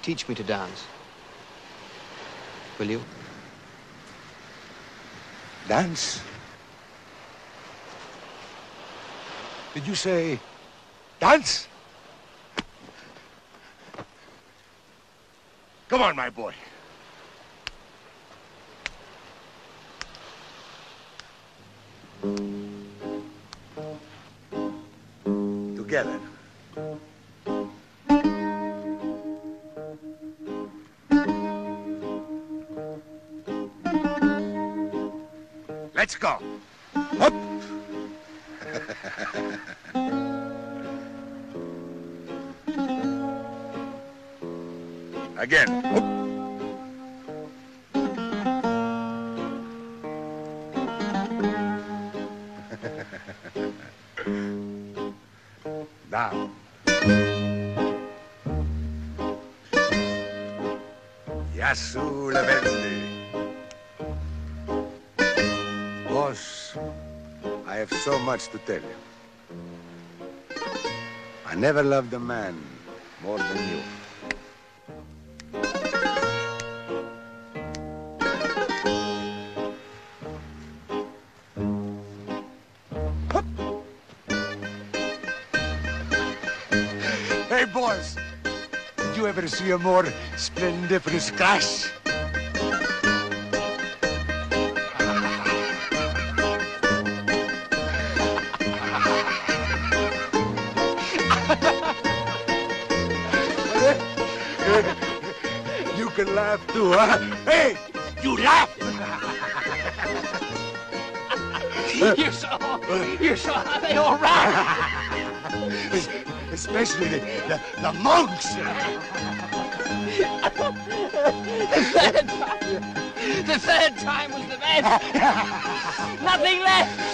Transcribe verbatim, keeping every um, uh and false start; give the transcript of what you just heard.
teach me to dance. Will you? Dance? Did you say dance? Come on, my boy. Together. Let's go. Up. Again. Up. Down. Yasu Levendi. Boss, I have so much to tell you. I never loved a man more than you. Hey, boss, did you ever see a more splendiferous crash? You can laugh too, huh? Hey, you laugh! You're so, you're so, they all right. Especially the, the, the monks. The third time, the third time was the best. Nothing left.